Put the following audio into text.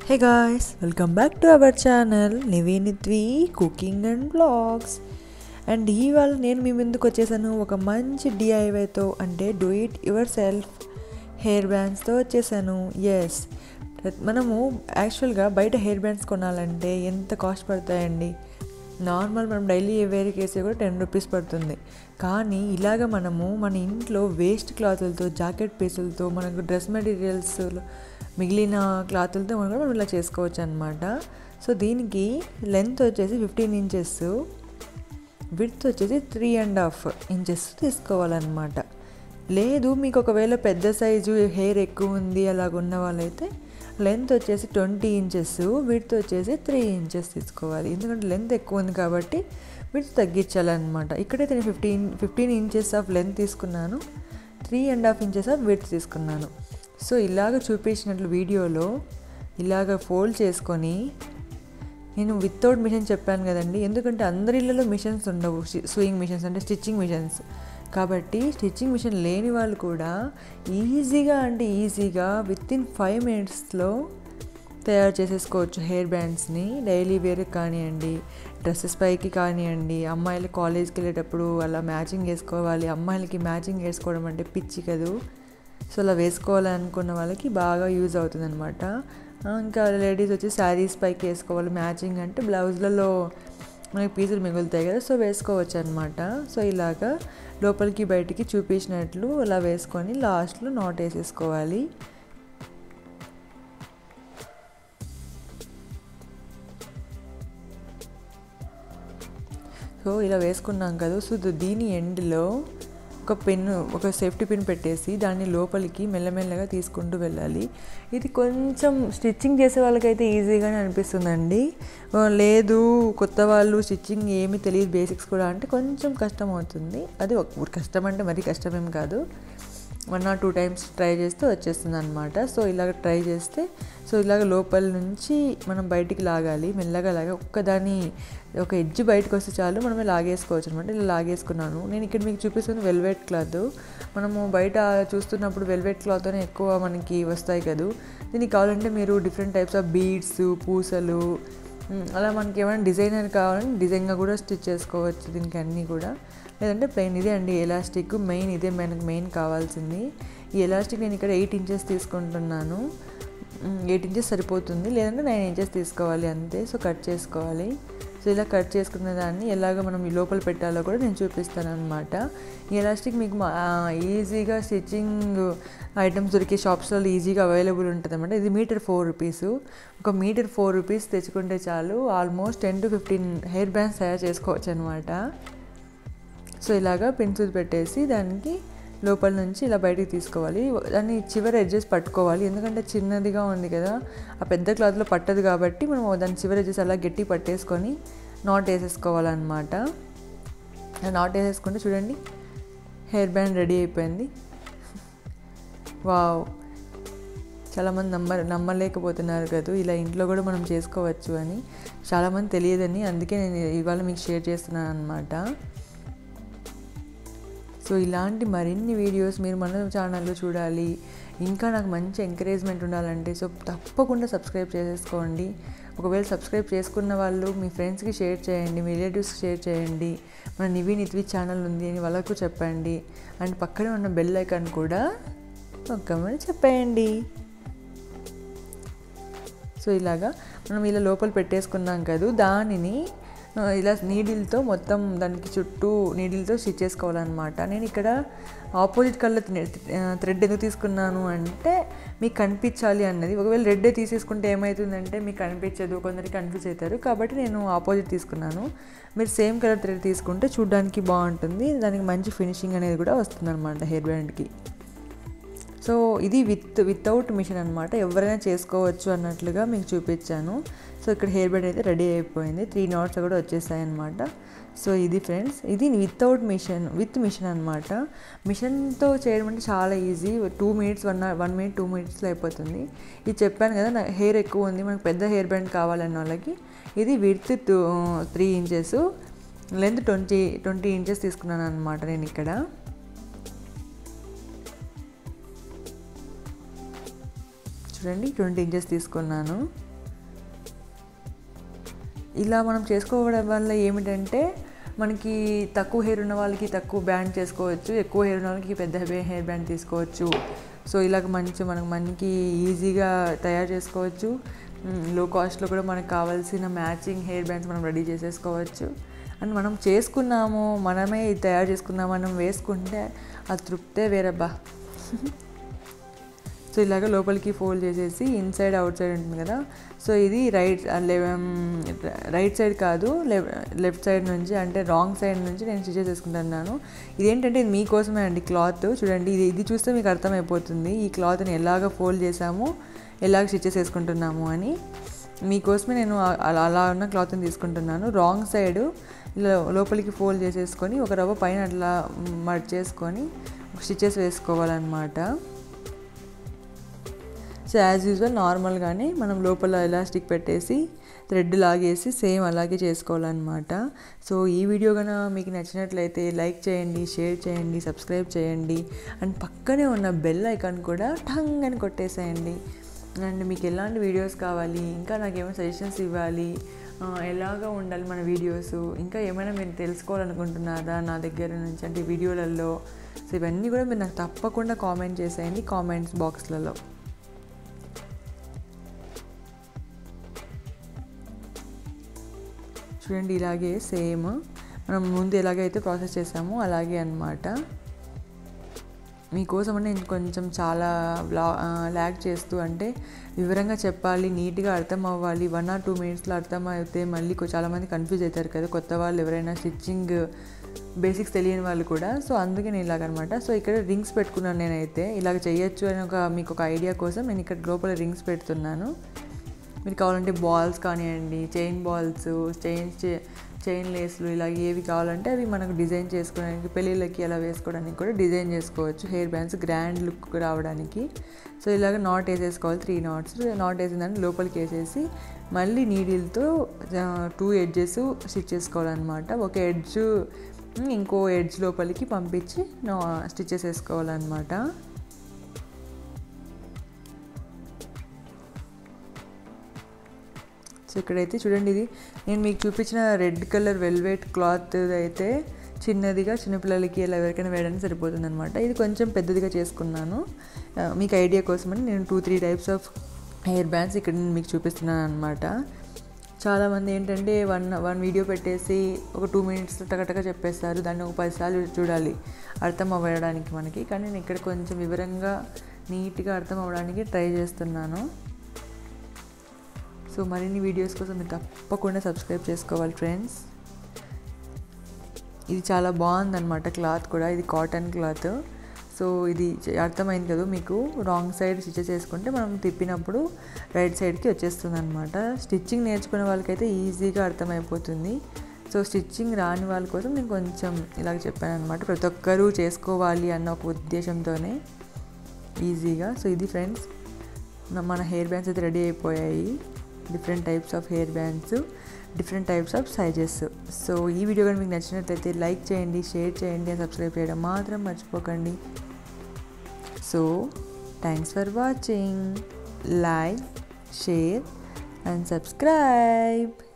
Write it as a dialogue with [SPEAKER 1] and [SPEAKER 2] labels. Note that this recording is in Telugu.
[SPEAKER 1] Hey guys, welcome back to our channel నివేనిత్వి కుకింగ్ అండ్ బ్లాగ్స్. అండ్ ఇవాళ నేను మీ ముందుకు వచ్చేసాను ఒక మంచి డిఐవైతో, అంటే do it yourself hair బ్యాండ్స్తో వచ్చేసాను. ఎస్, మనము యాక్చువల్గా బయట హెయిర్ బ్యాండ్స్ కొనాలంటే ఎంత కాస్ట్ పడతాయండి. నార్మల్ మనం డైలీ వేర్కి వేసే కూడా 10 రూపీస్ పడుతుంది. కానీ ఇలాగ మనము మన ఇంట్లో వేస్ట్ క్లాతులతో, జాకెట్ పీసులతో, మనకు డ్రెస్ మెటీరియల్స్ మిగిలిన క్లాతులతో మనం ఇలా చేసుకోవచ్చు అనమాట. సో దీనికి లెంత్ వచ్చేసి 15 ఇంచెస్, విడ్త్ వచ్చేసి 3.5 ఇంచెస్ తీసుకోవాలన్నమాట. లేదు మీకు ఒకవేళ పెద్ద సైజు హెయిర్ ఎక్కువ ఉంది అలాగున్న వాళ్ళైతే లెంత్ వచ్చేసి 20 ఇంచెస్, విడ్త్ వచ్చేసి 3 ఇంచెస్ తీసుకోవాలి. ఎందుకంటే లెంత్ ఎక్కువ ఉంది కాబట్టి విడ్త్ తగ్గించాలన్నమాట. ఇక్కడైతే నేను 15 ఇంచెస్ ఆఫ్ లెంత్ తీసుకున్నాను, 3.5 ఇంచెస్ ఆఫ్ విడ్త్ తీసుకున్నాను. సో ఇలాగ చూపించినట్లు వీడియోలో ఇలాగ ఫోల్డ్ చేసుకొని, నేను వితౌట్ మిషన్ చెప్పాను కదండి, ఎందుకంటే అందరి ఇళ్ళలో మిషన్స్ ఉండవు, సూయింగ్ మిషన్స్ అంటే స్టిచ్చింగ్ మిషన్స్. కాబట్టి స్టిచ్చింగ్ మిషన్ లేని వాళ్ళు కూడా ఈజీగా వితిన్ 5 మినిట్స్లో తయారు చేసేసుకోవచ్చు హెయిర్ బ్యాండ్స్ని. డైలీ వేర్కి కానివ్వండి, డ్రెస్సెస్ పైకి కానివ్వండి, అమ్మాయిలు కాలేజ్కి వెళ్ళేటప్పుడు అలా మ్యాచింగ్ వేసుకోవాలి. అమ్మాయిలకి మ్యాచింగ్ వేసుకోవడం అంటే పిచ్చి కదూ. సో అలా వేసుకోవాలనుకున్న వాళ్ళకి బాగా యూజ్ అవుతుంది అనమాట. ఇంకా లేడీస్ వచ్చి శారీస్ పైకి వేసుకోవాలి మ్యాచింగ్ అంటే, బ్లౌజ్లలో మనకి పీసులు మిగులుతాయి కదా, సో వేసుకోవచ్చు అనమాట. సో ఇలాగా లోపలికి బయటికి చూపించినట్లు అలా వేసుకొని లాస్ట్లో నాట్ వేసేసుకోవాలి. సో ఇలా వేసుకున్నాం కదా. సో దీని ఎండ్లో ఒక సేఫ్టీ పిన్ పెట్టేసి దాన్ని లోపలికి మెల్లమెల్లగా తీసుకుంటూ వెళ్ళాలి. ఇది కొంచెం స్టిచ్చింగ్ చేసే వాళ్ళకైతే ఈజీగానే అనిపిస్తుందండి. లేదు కొత్త వాళ్ళు స్టిచ్చింగ్ ఏమీ తెలియదు, బేసిక్స్ కూడా అంటే కొంచెం కష్టం అవుతుంది. అది కష్టం అంటే మరీ కష్టమేం కాదు, 1 or 2 టైమ్స్ ట్రై చేస్తే వచ్చేస్తుంది అనమాట. సో ఇలాగ ట్రై చేస్తే, సో ఇలాగ లోపల నుంచి మనం బయటికి లాగాలి, మెల్లగా ఒక ఎడ్జ్ బయటకు వస్తే చాలు మనమే లాగేసుకోవచ్చు అనమాట. ఇలా లాగేసుకున్నాను నేను. ఇక్కడ మీకు చూపిస్తుంది వెల్వెట్ క్లాత్. మనము బయట చూస్తున్నప్పుడు వెల్వెట్ క్లాత్తోనే ఎక్కువ మనకి వస్తాయి కదా. దీనికి కావాలంటే మీరు డిఫరెంట్ టైప్స్ ఆఫ్ బీడ్స్, పూసలు, అలా మనకి ఏమైనా డిజైనర్ కావాలని డిజైన్గా కూడా స్టిచ్ చేసుకోవచ్చు దీనికి అన్నీ కూడా. లేదంటే ప్లెయిన్. ఇదే అండి ఎలాస్టిక్ మెయిన్, ఇదే మనకు మెయిన్ కావాల్సింది. ఈ ఎలాస్టిక్ నేను ఇక్కడ 8 ఇంచెస్ తీసుకుంటున్నాను. 8 ఇంచెస్ సరిపోతుంది, లేదంటే 9 ఇంచెస్ తీసుకోవాలి అంతే. సో కట్ చేసుకోవాలి. సో ఇలా కట్ చేసుకున్న దాన్ని ఎలాగ మనం ఈ లోపల పెట్టాలో కూడా నేను చూపిస్తాను అనమాట. ఈ ఎలాస్టిక్ మీకు ఈజీగా స్టిచ్చింగ్ ఐటమ్స్ దొరికే షాప్స్లో ఈజీగా అవైలబుల్ ఉంటుంది అనమాట. ఇది మీటర్ 4 రూపీస్. ఒక మీటర్ 4 రూపీస్ తెచ్చుకుంటే చాలు ఆల్మోస్ట్ 10 to 15 హెయిర్ బ్యాండ్స్ తయారు చేసుకోవచ్చు అనమాట. సో ఇలాగా పెన్సిల్ పెట్టేసి దానికి లోపల నుంచి ఇలా బయటికి తీసుకోవాలి. దాన్ని చివరి ఎడ్జెస్ పట్టుకోవాలి, ఎందుకంటే చిన్నదిగా ఉంది కదా, ఆ పెద్ద క్లాత్లో పట్టదు కాబట్టి మనం దాని చివరి ఎడ్జెస్ అలా గట్టి పట్టేసుకొని నాట్ వేసేసుకోవాలన్నమాట. నాట్ వేసేసుకుంటే చూడండి హెయిర్ బ్యాండ్ రెడీ అయిపోయింది. వావ్, చాలామంది నమ్మలేకపోతున్నారు కదా ఇలా ఇంట్లో కూడా మనం చేసుకోవచ్చు అని. చాలామంది తెలియదని, అందుకే నేను ఇవాళ మీకు షేర్ చేస్తున్నాను అనమాట. సో ఇలాంటి మరిన్ని వీడియోస్ మీరు మన ఛానల్లో చూడాలి, ఇంకా నాకు మంచి ఎంకరేజ్మెంట్ ఉండాలంటే సో తప్పకుండా సబ్స్క్రైబ్ చేసేసుకోండి. ఒకవేళ సబ్స్క్రైబ్ చేసుకున్న వాళ్ళు మీ ఫ్రెండ్స్కి షేర్ చేయండి, మీ రిలేటివ్స్కి షేర్ చేయండి. మన నివేనిత్వి ఛానల్ ఉంది అని వాళ్ళకు చెప్పండి. అండ్ పక్కనే ఉన్న బెల్ ఐకాన్ కూడా నొక్కమని చెప్పేయండి. సో ఇలాగా మనం ఇలా లోపల పెట్టేసుకున్నాం కదా, దానిని ఇలా నీడిల్తో మొత్తం దానికి చుట్టూ నీడిల్తో స్టిచ్ చేసుకోవాలన్నమాట. నేను ఇక్కడ ఆపోజిట్ కలర్ థ్రెడ్ ఎందుకు తీసుకున్నాను అంటే మీకు కనిపించాలి అన్నది. ఒకవేళ రెడ్డే తీసేసుకుంటే ఏమవుతుందంటే మీకు కనిపించదు, కొందరికి కన్ఫ్యూజ్ అవుతారు. కాబట్టి నేను ఆపోజిట్ తీసుకున్నాను. మీరు సేమ్ కలర్ థ్రెడ్ తీసుకుంటే చూడడానికి బాగుంటుంది, దానికి మంచి ఫినిషింగ్ అనేది కూడా వస్తుంది అనమాట హెయిర్ బ్యాండ్కి. సో ఇది వితౌట్ మిషన్ అనమాట, ఎవరైనా చేసుకోవచ్చు అన్నట్లుగా మీకు చూపించాను. సో ఇక్కడ హెయిర్ బ్యాండ్ అయితే రెడీ అయిపోయింది, 3 knots కూడా వచ్చేసాయి అనమాట. సో ఇది ఫ్రెండ్స్, ఇది విత్ మిషన్ అనమాట. మిషన్తో చేయడం అంటే చాలా ఈజీ, 2 minutes 1 minute 2 minutesలో అయిపోతుంది. ఇది చెప్పాను కదా, నా హెయిర్ ఎక్కువ ఉంది, మనకు పెద్ద హెయిర్ బ్యాండ్ కావాలన్న వాళ్ళకి ఇది విడ్త్ 3 ఇంచెస్, లెంత్ 20 ఇంచెస్ తీసుకున్నాను అనమాట నేను ఇక్కడ. చూడండి 20 ఇంచెస్ తీసుకున్నాను. ఇలా మనం చేసుకోవడం వల్ల ఏమిటంటే మనకి తక్కువ హెయిర్ ఉన్న వాళ్ళకి తక్కువ బ్యాండ్ చేసుకోవచ్చు, ఎక్కువ హెయిర్ ఉన్న వాళ్ళకి పెద్ద హెయిర్ బ్యాండ్ తీసుకోవచ్చు. సో ఇలాగ మనకి ఈజీగా తయారు చేసుకోవచ్చు. లో కాస్ట్లో కూడా మనకు కావాల్సిన మ్యాచింగ్ హెయిర్ బ్యాండ్స్ మనం రెడీ చేసేసుకోవచ్చు. అండ్ మనం చేసుకున్నాము, మనమే ఇది తయారు చేసుకున్నాము, మనం వేసుకుంటే ఆ తృప్తే వేరబ్బా. సో ఇలాగ లోపలికి ఫోల్డ్ చేసేసి ఇన్సైడ్ అవుట్ సైడ్ ఉంటుంది కదా, సో ఇది రైట్ సైడ్ కాదు, లెఫ్ట్ సైడ్ నుంచి అంటే రాంగ్ సైడ్ నుంచి నేను స్టిచ్ చేసుకుంటున్నాను. ఇదేంటంటే ఇది మీకోసమే అండి క్లాత్. చూడండి, ఇది చూస్తే మీకు అర్థమైపోతుంది ఈ క్లాత్ని ఎలాగ ఫోల్డ్ చేసాము, ఎలాగ స్టిచెస్ వేసుకుంటున్నాము అని. మీకోసమే నేను అలా ఉన్న క్లాత్ని తీసుకుంటున్నాను. రాంగ్ సైడ్ లోపలికి ఫోల్డ్ చేసేసుకొని ఒక రవ్వ పైన అట్లా మడ్ చేసుకొని స్టిచెస్ వేసుకోవాలన్నమాట. సో యాజ్ యూజువల్ నార్మల్గానే మనం లోపల ఎలాస్టిక్ పెట్టేసి థ్రెడ్ లాగేసి సేమ్ అలాగే చేసుకోవాలన్నమాట. సో ఈ వీడియో కనుక మీకు నచ్చినట్లయితే లైక్ చేయండి, షేర్ చేయండి, సబ్స్క్రైబ్ చేయండి. అండ్ పక్కనే ఉన్న బెల్ ఐకాన్ కూడా ఠంగ్ అని కొట్టేసేయండి. అండ్ మీకు ఎలాంటి వీడియోస్ కావాలి, ఇంకా నాకేమైనా సజెషన్స్ ఇవ్వాలి, ఎలాగా ఉండాలి మన వీడియోస్, ఇంకా ఏమైనా మీరు తెలుసుకోవాలనుకుంటున్నారా నా దగ్గర నుంచి అంటే వీడియోలలో, సో ఇవన్నీ కూడా మీరు నాకు తప్పకుండా కామెంట్ చేసేయండి కామెంట్స్ బాక్స్లలో. చూడండి, ఇలాగే సేమ్ మనం ముందు ఎలాగైతే ప్రాసెస్ చేసామో అలాగే అన్నమాట. మీకోసం నేను కొంచెం చాలా ల్యాగ్ చేస్తూ అంటే వివరంగా చెప్పాలి, నీట్గా అర్థం అవ్వాలి. 1 or 2 minutesలో అర్థం అయితే మళ్ళీ చాలామంది కన్ఫ్యూజ్ అవుతారు కదా, కొత్త వాళ్ళు ఎవరైనా స్టిచ్చింగ్ బేసిక్స్ తెలియని వాళ్ళు కూడా. సో అందుకే నేను ఇలాగనమాట. సో ఇక్కడ రింగ్స్ పెట్టుకున్నాను నేనైతే. ఇలాగ చేయొచ్చు అని మీకు ఒక ఐడియా కోసం నేను ఇక్కడ లోపల రింగ్స్ పెడుతున్నాను. మీరు కావాలంటే బాల్స్ కానివ్వండి, చైన్ బాల్స్, చైన్ లేస్లు ఇలా ఏవి కావాలంటే అవి మనకు డిజైన్ చేసుకోవడానికి, పెళ్ళిళ్ళకి అలా వేసుకోవడానికి కూడా డిజైన్ చేసుకోవచ్చు. హెయిర్ బ్యాండ్స్ గ్రాండ్ లుక్ రావడానికి. సో ఇలాగ నాట్ వేసేసుకోవాలి, 3 knots. నాట్ వేసిందని లోపలికి వేసేసి మళ్ళీ నీడిల్తో 2 edges స్టిచ్ చేసుకోవాలన్నమాట. ఒక ఎడ్జ్ ఇంకో ఎడ్జ్ లోపలికి పంపించి స్టిచెస్ వేసుకోవాలన్నమాట. సో ఇక్కడైతే చూడండి, ఇది నేను మీకు చూపించిన రెడ్ కలర్ వెల్వెట్ క్లాత్ అయితే చిన్నదిగా చిన్నపిల్లలకి ఇలా ఎవరికైనా వేయడానికి సరిపోతుంది అనమాట. ఇది కొంచెం పెద్దదిగా చేసుకున్నాను మీకు ఐడియా కోసమని. నేను 2-3 types ఆఫ్ హెయిర్ బ్యాండ్స్ ఇక్కడ నేను మీకు చూపిస్తున్నాను అనమాట. చాలామంది ఏంటంటే వన్ వీడియో పెట్టేసి ఒక 2 minutes టకటక చెప్పేస్తారు, దాన్ని ఒక 10 సార్లు చూడాలి అర్థం అవ్వడానికి మనకి. కానీ నేను ఇక్కడ కొంచెం వివరంగా నీట్గా అర్థం అవ్వడానికి ట్రై చేస్తున్నాను. సో మరిన్ని వీడియోస్ కోసం మీరు తప్పకుండా సబ్స్క్రైబ్ చేసుకోవాలి ఫ్రెండ్స్. ఇది చాలా బాగుందన్నమాట క్లాత్ కూడా, ఇది కాటన్ క్లాత్. సో ఇది అర్థమైంది కదా మీకు. రాంగ్ సైడ్ స్టిచెస్ వేసుకుంటే మనం తిప్పినప్పుడు రైట్ సైడ్కి వచ్చేస్తుంది అనమాట. స్టిచ్చింగ్ నేర్చుకునే వాళ్ళకైతే ఈజీగా అర్థమైపోతుంది. సో స్టిచ్చింగ్ రాని వాళ్ళ కోసం నేను కొంచెం ఇలాగ చెప్పాను అనమాట. ప్రతి ఒక్కరూ చేసుకోవాలి అన్న ఒక ఉద్దేశంతోనే ఈజీగా. సో ఇది ఫ్రెండ్స్, మన హెయిర్ బ్యాండ్స్ అయితే రెడీ అయిపోయాయి. Different types of hair bands, different types of sizes. So ఈ వీడియో కానీ మీకు నచ్చినట్లయితే లైక్ చేయండి, షేర్ చేయండి, సబ్స్క్రైబ్ చేయడం మాత్రం మర్చిపోకండి. So thanks for watching. Like, share and subscribe.